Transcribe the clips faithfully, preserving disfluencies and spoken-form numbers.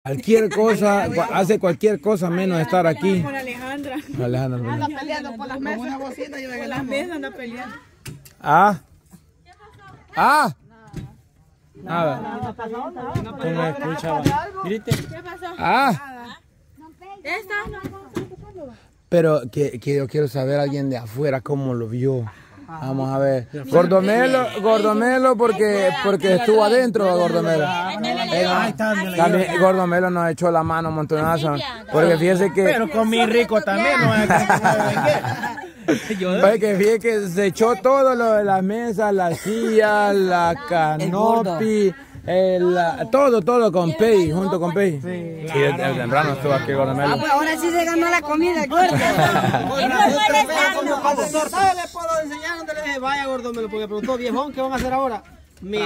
Cualquier cosa, hace cualquier cosa menos estar aquí. Con Alejandra. Alejandra. Anda peleando por las mesas. Una bocina y por las mesas anda peleando. Ah. Ah. Nada. ¿Cómo me escuchaba? Grite. ¿Qué pasó? Ah. ¿Esta? Pero que, que yo quiero saber a alguien de afuera cómo lo vio. Vamos a ver. Gordomelo, Gordomelo porque, porque estuvo adentro, Gordomelo. Eh, también Gordomelo nos echó la mano montonazo. Porque fíjese que... Pero comí rico también, ¿no? Oye, que fíjese que se echó todo lo de las mesas, la silla, la canopy. El, todo, todo con Pei, junto con Pei. Sí, sí, el temprano estuvo aquí Gordomelo. Ah, pues ahora sí se ganó la comida, gordo. Doctor, ¿sabe? Le puedo enseñar donde le dije, vaya Gordomelo, porque preguntó, viejón, ¿qué van a hacer ahora? Mire,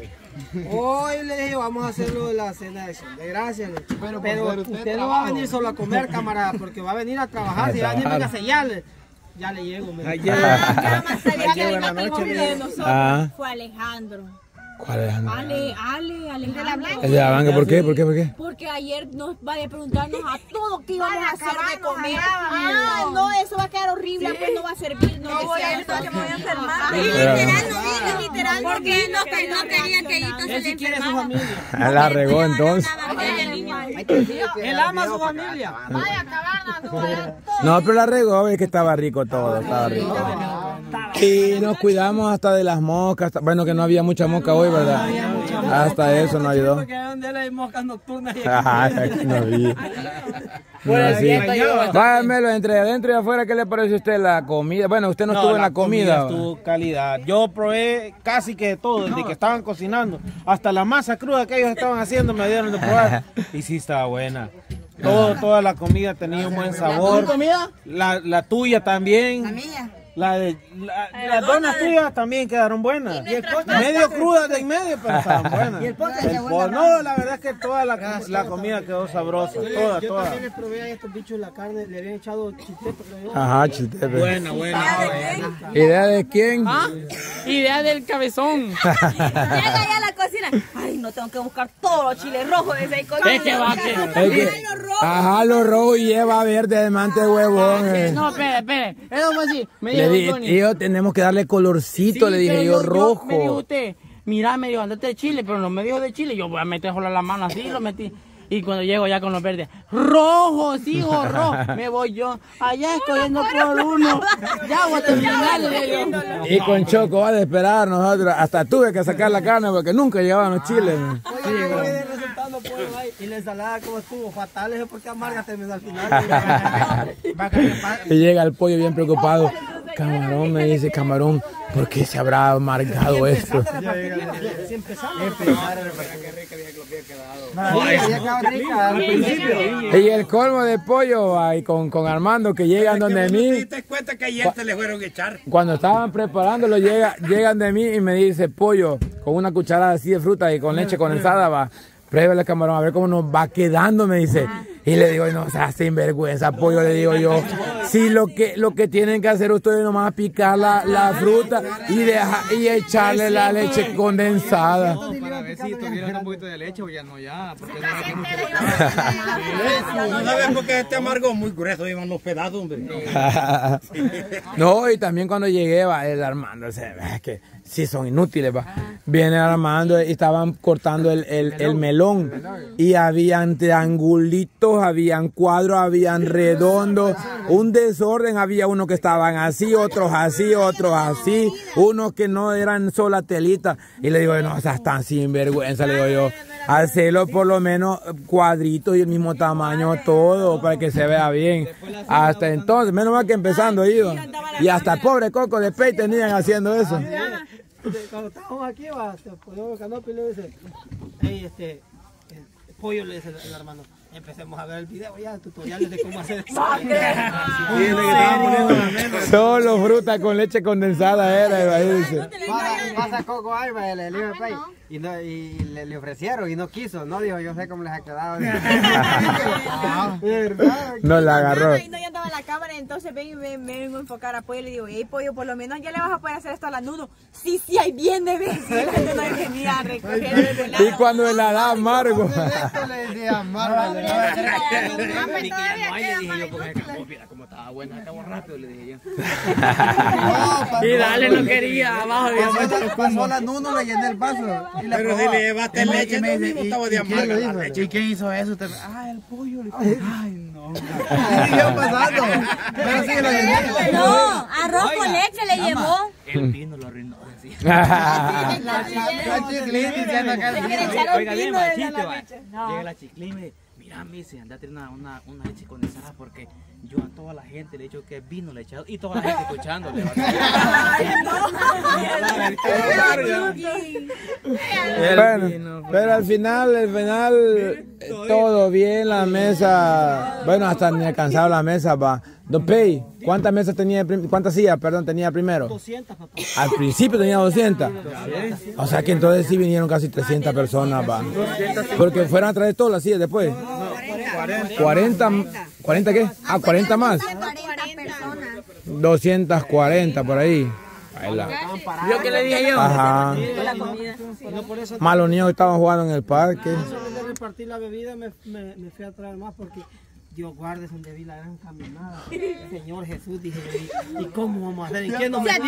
hoy le dije, vamos a hacerlo de la cena de acción de gracias. Pero, pero usted no va a venir solo a comer, camarada, porque va a venir a trabajar, si va a venir a sellarle. Ya le llego, me Ayer, ayer la noche de nosotros fue Alejandro. ¿Cuál es? Ale, Ale, Alejandro. ¿El de la banca? ¿Por qué? ¿Por qué? ¿Por qué? Porque ayer nos va a preguntarnos a todos qué íbamos a hacer de comer. Ah, no, eso va a quedar horrible, pues no va a servir. No voy a ir porque me voy a enfermar. Literal, no vino, literal. Porque no quería que Hito se le enfermara. La regó entonces. Él ama a su familia. Vaya, cabarna, no, pero la regó, es que estaba rico todo, estaba rico. Y nos cuidamos hasta de las moscas, bueno que no había mucha mosca hoy, ¿verdad? Hasta eso nos ayudó. Porque donde hay moscas nocturnas. Ajá, no vi. Bueno, sí. Váyamelo entre adentro y afuera, ¿qué le parece a usted la comida? Bueno, usted no, no estuvo en la comida. Estuvo calidad. Yo probé casi que todo, desde que estaban cocinando, hasta la masa cruda que ellos estaban haciendo me dieron de probar. Y sí estaba buena. Todo, toda la comida tenía un buen sabor. ¿La comida? La, la tuya también. La mía. La de, la, las donas tuyas también quedaron buenas. ¿Y el medio crudas de en medio, pero estaban buenas. ¿Y el postre? No, la verdad es que toda la, la comida quedó sabrosa. Toda, yo toda. también les probé a estos bichos la carne, le habían echado chiltepe. Ajá, chiltepe. Buena, buena. ¿Idea de quién? ¿Ah? Idea del cabezón. Llega ya a la cocina. Ay, no tengo que buscar todos los chiles rojos de esa cocina. Es que va que... Ajá, los rojos y lleva verde, además de huevón. Eh. No, espere, espere. Eso fue así. Me Le dijo dije, yo tenemos que darle colorcito, sí, le dije yo, yo, rojo. Me dijo usted, mira, me dijo, andate de chile, pero no me dijo de chile. Yo voy a meter solo la mano así, lo metí. Y cuando llego ya con los verdes, rojos, hijo, rojo. Me voy yo allá escogiendo por uno. Ya voy a terminar. Y con Choco va a esperar nosotros. Hasta tuve que sacar la carne porque nunca llevaban los chiles. Y la ensalada como estuvo fatal, es porque amarga terminó al final. Y llega el pollo bien preocupado. Camarón, me dice, Camarón, ¿por qué se habrá amargado esto? Y el colmo de pollo ahí con, con Armando que llegan donde mí. ¿Te diste cuenta que ayer te le fueron a echar? Cuando estaban preparándolo, llega, llegan de mí y me dice, pollo, con una cucharada así de fruta y con leche condensada, va. Pruébale, Camarón, a ver cómo nos va quedando, me dice. Y le digo, no, o sea, sinvergüenza, pollo, le digo yo. Si lo que, lo que tienen que hacer ustedes nomás es picar la, la fruta y, deja, y echarle la leche condensada. Para ver si tuvieron un poquito de leche o ya no, ya. Porque no sabes por qué este amargo muy grueso, iban los pedazos, hombre. No, y también cuando llegué, va, el Armando, o sea, es que sí son inútiles, va. Viene Armando y estaban cortando el, el, el melón y habían triangulitos, habían cuadros, habían redondos, un desorden, había unos que estaban así, otros así, otros así, unos que no eran sola telita. Y le digo, no, o sea, están sin vergüenza, le digo yo, hacerlo por lo menos cuadritos y el mismo tamaño todo para que se vea bien. Hasta entonces, menos mal que empezando iba. Y hasta el pobre Coco de Pei tenían haciendo eso. Cuando estábamos aquí, va, ponemos canopy y le dice, hey, este, el pollo le dice el hermano, empecemos a ver el video ya, tutoriales de cómo hacer eso. Solo fruta con leche condensada era, y dice. Pasa Coco ahí, le dijo el Pei, y, no, y le, le ofrecieron y no quiso, no dijo, yo sé cómo les ha quedado. No la agarró. Y no, yo andaba en la cámara y entonces ven y me, me vengo a enfocar a Pollo y le digo, hey Pollo, por lo menos ya le vas a poder hacer esto a la Nuno. Sí, sí, ahí viene, ves. Sí, no venía a recoger el helado. Y cuando el da amargo. Le decía amargo. Como estaba buena, estaba rápido, le dije yo. Y dale, no quería, abajo. Pasó la Nuno, le llené el vaso. Pero si le llevaste leche, tú mismo estaba de amarga la leche. ¿Y quién hizo eso? Ah, el pollo. Ay, no. Siguió pasando. Pero sí lo llené. No, arroz con leche le llevó. El vino lo arruinó. La chiclín diciendo que Oiga bien, va, chiste, va. Llega la chiclín y me dice, mira, me dice, andate una, una, una leche condensada porque yo a toda la gente le he dicho que vino le he echado y toda la gente escuchándole. Bueno, pero al final, al final, todo bien, la mesa, bueno, hasta ni alcanzaba la mesa, va. Don Pei, ¿cuántas mesas tenía, cuántas sillas, perdón, tenía primero? doscientas, papá. Al principio tenía doscientas. O sea que entonces sí vinieron casi trescientas personas, va. Porque fueron a traer todas las sillas después. cuarenta, ¿cuarenta qué? Ah, cuarenta más. doscientas cuarenta por ahí. Ahí la... ¿Yo qué le dije yo? Ajá. Más los niños que estaban jugando en el parque. De repartir la bebida me, me, me fui a traer más porque Dios guarde donde vi la gran caminada. Señor Jesús, dije, ¿y cómo vamos a hacer? ¿Y quién nos metió?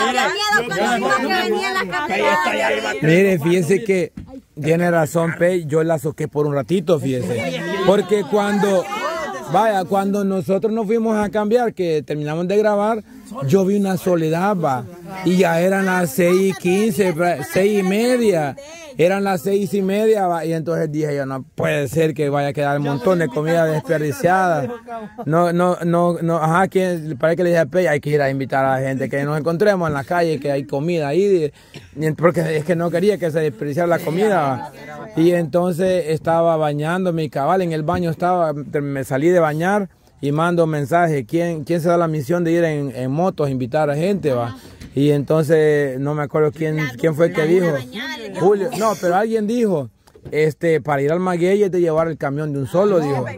Mire, fíjese que tiene razón, Pei, yo la soqué por un ratito, fíjese. Porque cuando, vaya, cuando nosotros nos fuimos a cambiar, que terminamos de grabar, yo vi una soledad, va. Y ya eran las seis y quince, seis y media. Eran las seis y media, va, y entonces dije yo, no puede ser que vaya a quedar un montón de comida desperdiciada. No, no, no, no, ajá, que parece que le dije a Pei, hay que ir a invitar a la gente, que nos encontremos en la calle, que hay comida ahí, porque es que no quería que se desperdiciara la comida, va. Y entonces estaba bañándome y cabal, en el baño estaba, me salí de bañar y mando mensaje, ¿quién, quién se da la misión de ir en, en motos a invitar a gente, va? Y entonces, no me acuerdo quién, quién fue el que dijo. Julio, no, pero alguien dijo, este, para ir al maguey es de llevar el camión de un solo, dijo.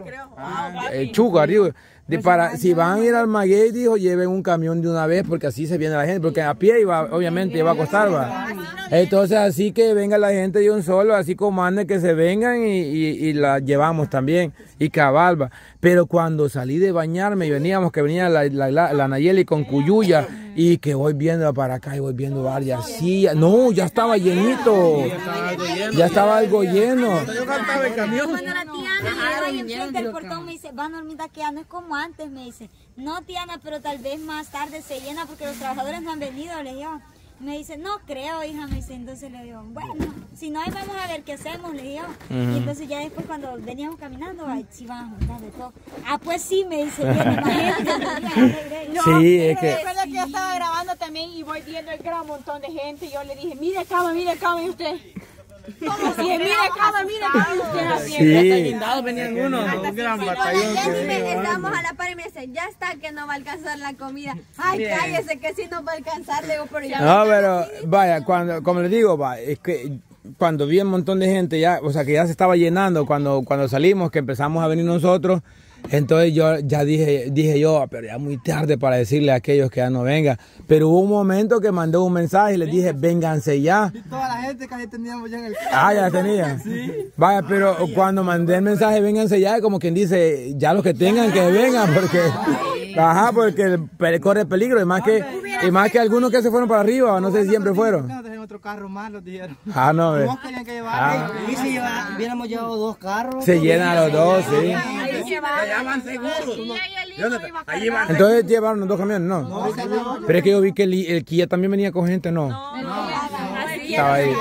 El Chuca, digo. De para, si van a ir al maguey, dijo, lleven un camión de una vez, porque así se viene la gente, porque a pie iba, obviamente iba a costar, va. Entonces, así que venga la gente de un solo, así como ande que se vengan y, y, y la llevamos también, y cabal, va. Pero cuando salí de bañarme y veníamos, que venía la, la, la, la Nayeli con Cuyuya, y que voy viendo para acá y voy viendo varias sillas. No, ya estaba llenito. Ya estaba algo lleno. Yo cantaba el camión. Cuando la Tiana llegó enfrente del portón me dice, va Normita, que ya no es como antes, me dice. No, Tiana, pero tal vez más tarde se llena porque los trabajadores no han venido, le digo. Me dice, no creo, hija, me dice. Entonces le digo, bueno, si no, ahí vamos a ver qué hacemos, le digo. Uh-huh. Y entonces ya después cuando veníamos caminando, ay, sí van a juntar de todo. Ah, pues sí, me dice, viene más gente. No, sí, es que... Recuerda que yo estaba grabando también y voy viendo el gran montón de gente y yo le dije, mire cama, mire cama, y usted... ¿Cómo así? Mire cama, mire cama, usted haciendo. Sí. Hasta guindados venían unos, un gran batallón. Estábamos a la par y me dice, ya está que no va a alcanzar la comida. Ay, bien. Cállese que sí nos va a alcanzar, le digo, pero ya... No, pero vaya, cuando, como les digo, va, es que cuando vi un montón de gente ya, o sea, que ya se estaba llenando, cuando, cuando salimos, que empezamos a venir nosotros, entonces yo ya dije, dije yo, pero ya muy tarde para decirle a aquellos que ya no vengan. Pero hubo un momento que mandé un mensaje y les dije, vénganse ya. Y toda la gente casi teníamos ya en el carro. Ah, ya la tenían. Sí. Vaya, pero cuando mandé el mensaje, vénganse ya, como quien dice, ya los que tengan que vengan, porque, ajá, porque corre peligro, y más que, y más que algunos que se fueron para arriba, no sé si siempre fueron. No, tenían otro carro más, los dijeron. Ah, no, ve. Todos querían que llevar. Y si lleva, hubiéramos llevado dos carros. Se llenan los dos, sí. Llaman seguros. Entonces llevaron los dos camiones, ¿no? No, pero es que yo vi que el, el Kia también venía con gente, ¿no? No, no. Estaba ahí.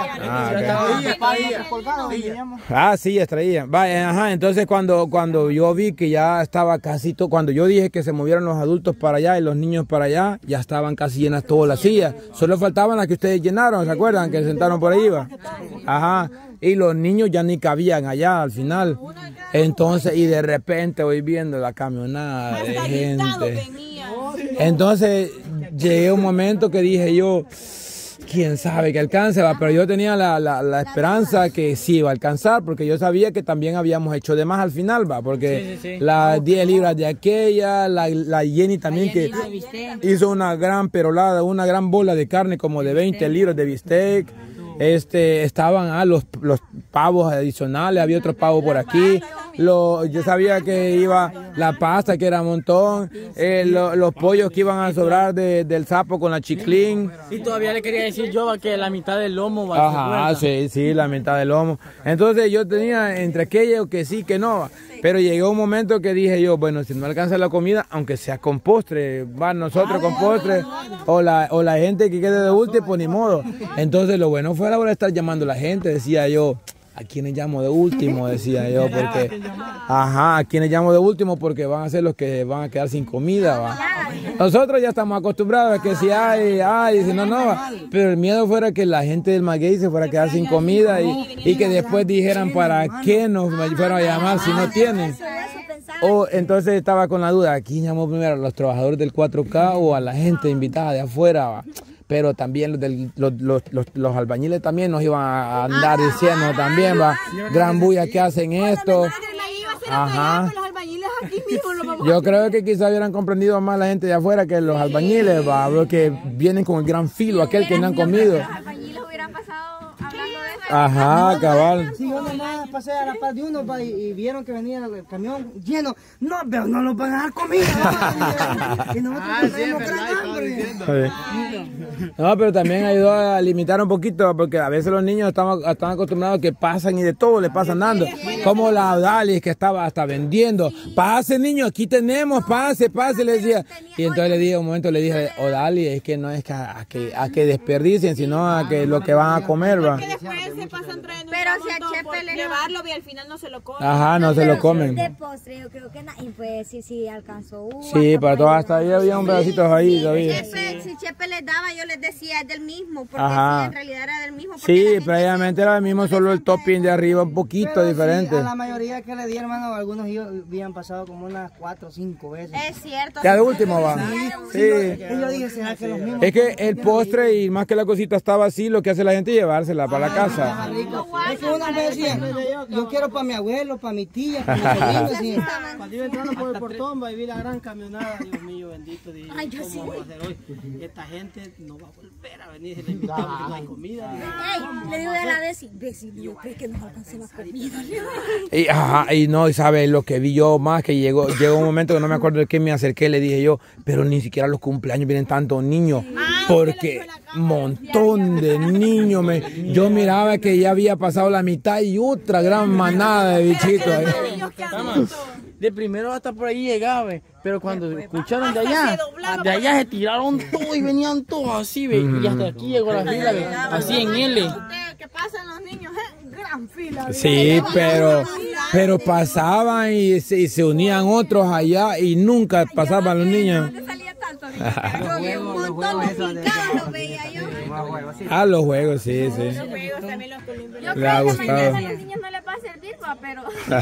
Ah, sí, ya traía. Vaya, ajá, entonces cuando, cuando yo vi que ya estaba casi todo, cuando yo dije que se movieron los adultos para allá y los niños para allá, ya estaban casi llenas todas las sillas. Solo faltaban las que ustedes llenaron, ¿se acuerdan? Que se sentaron por ahí, va. Ajá. Y los niños ya ni cabían allá al final. Entonces, y de repente voy viendo la camionada de gente. Entonces, llegué a un momento que dije yo, quién sabe que alcance, va, pero yo tenía la, la, la esperanza que sí iba a alcanzar, porque yo sabía que también habíamos hecho de más al final, va, porque sí, sí, sí. las diez libras de aquella, la, la Jenny también que hizo una gran perolada, una gran bola de carne como de veinte libras de bistec. Este, estaban ah, los, los pavos adicionales, había otro pavo por aquí. Lo, yo sabía que iba la pasta, que era un montón, eh, lo, los pollos que iban a sobrar de, del sapo con la chiclín. Y todavía le quería decir yo que la mitad del lomo va. Ajá, sí, sí, la mitad del lomo. Entonces yo tenía entre aquello que sí, que no. Pero llegó un momento que dije yo, bueno, si no alcanza la comida, aunque sea con postre, van nosotros con postre, o la, o la gente que quede de último, pues ni modo. Entonces lo bueno fue ahora estar llamando a la gente, decía yo. ¿A quiénes llamo de último? Decía yo, porque... Ajá, ¿a quiénes llamo de último? Porque van a ser los que van a quedar sin comida, ¿va? Nosotros ya estamos acostumbrados a que si hay, hay, si no, no, va. Pero el miedo fuera que la gente del maguey se fuera a quedar sin comida y, y que después dijeran, ¿para qué nos fueron a llamar si no tienen? O entonces estaba con la duda, ¿a quién llamó primero? ¿A los trabajadores del cuatro K o a la gente invitada de afuera, va? Pero también los, del, los, los, los, los albañiles también nos iban a andar diciendo también, va, gran bulla que hacen esto. Ajá. Yo creo que quizás hubieran comprendido más la gente de afuera que los albañiles, va, porque vienen con el gran filo, aquel que no han comido. Ajá, cabal. Si yo nomás pasé a la par de uno y, y vieron que venía el camión lleno, no, pero no nos van a dar comida. Y nosotros ah, sí, es verdad, no, pero también ayudó a limitar un poquito, porque a veces los niños están, están acostumbrados a que pasan y de todo le pasan dando. Como la Odalis que estaba hasta vendiendo. Pase, niño, aquí tenemos, pase, pase, le decía. Y entonces le dije, un momento le dije, Odalis, es que no es que a, que a que desperdicien, sino a que lo que van a comer, va. Se pasan trayendo pero si a Chepe le llevarlo y al final no se lo comen. Ajá, no se lo comen. De postre yo creo que nadie puede decir si alcanzó uno. Sí, para todas hasta ahí había un pedacito ahí todavía. Chepe, si Chepe les daba yo les decía es del mismo, porque sí, en realidad era del mismo. Sí, previamente era del mismo, solo el topping de arriba un poquito pero diferente. Sí, a la mayoría que le di, hermano, algunos habían pasado como unas cuatro o cinco veces. Es cierto. Ya de último va. Sí. sí. Y yo dije, ¿será que los mismos? Es que el postre y más que la cosita estaba así, lo que hace la gente es llevársela para la casa. Es que una vez decía, yo quiero para mi abuelo, para mi tía, para mi sobrino. Cuando iba entrando por el portón, va y vi la gran camionada, Dios mío, bendito, dije, Ay, yo ¿cómo sí. vamos a hacer hoy? Esta gente no va a volver a venir, se le invitamos que no hay comida. Ey, le digo a la Desi, Desi, yo creo que nos alcanzó la comida. Y, ajá, y no, y sabe lo que vi yo más, que llegó, llegó un momento que no me acuerdo de qué me acerqué, le dije yo, pero ni siquiera los cumpleaños vienen tantos niños, porque montón de niños, me, yo miraba que ya había pasado la mitad y otra gran manada de bichitos ahí. De primero hasta por ahí llegaba, pero cuando escucharon de allá, de allá se tiraron todo y venían todos así, ¿ve? Y hasta aquí llegó la fila, ¿ve? Así en L. ¿Qué pasan los niños? Gran fila. Sí, pero, pero pasaban y se, y se unían otros allá y nunca pasaban los niños. Ah, los juegos, sí, sí. Los juegos también los columpios. Yo creo que mañana a los niños no les va a servir, pero...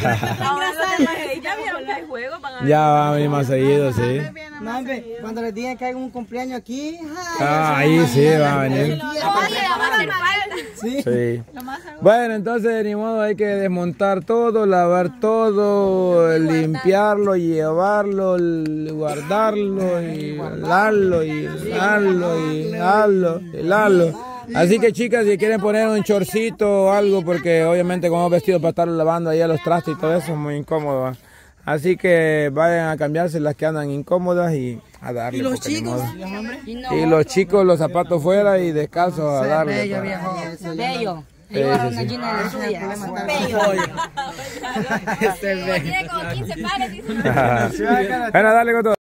Ya va a venir más seguido, sí. No, hombre, cuando les digan que hay un cumpleaños aquí... Ah, ahí sí va a venir. Sí. Sí. Bueno, entonces ni modo, hay que desmontar todo, lavar todo, limpiarlo, llevarlo, guardarlo y darlo y darlo y darlo y darlo. Así que chicas, si quieren poner un chorcito o algo, porque obviamente como vestido para estar lavando ahí los trastes y todo eso es muy incómodo, ¿va? Así que vayan a cambiarse las que andan incómodas y a darle. ¿Y los chicos? Y los chicos, los zapatos fuera y descalzos a darle. Bello, viejo. Bello. Sí, sí, sí. Tiene como quince pares. Bueno, dale con todo.